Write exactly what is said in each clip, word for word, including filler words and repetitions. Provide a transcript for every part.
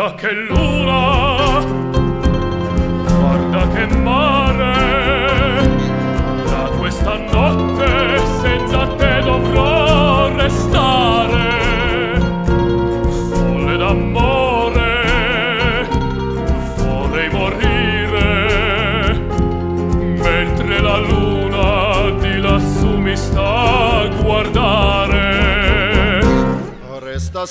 Guarda che luna, guarda che mare, da questa notte senza te dovrò restare. Folle d'amore, vorrei morire, mentre la luna di lassù mi sta a guardare. Resta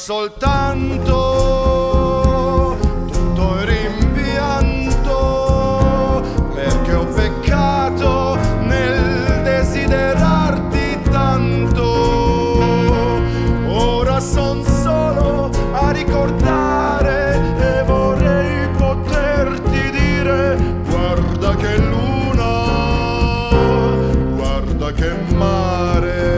soltanto tutto il rimpianto, perché ho peccato nel desiderarti tanto. Ora son solo a ricordare e vorrei poterti dire: guarda che luna, guarda che mare.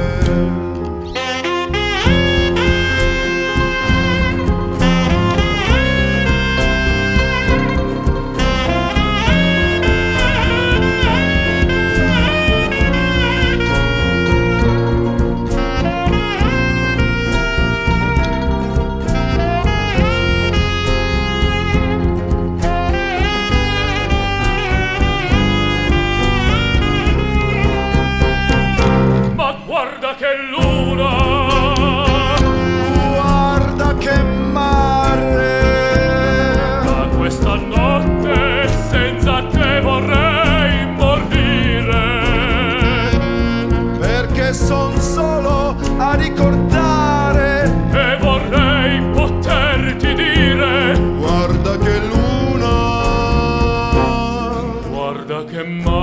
Guarda che luna, guarda che mare, da questa notte senza te vorrei morire, perché son solo a ricordare e vorrei poterti dire: guarda che luna, guarda che mare.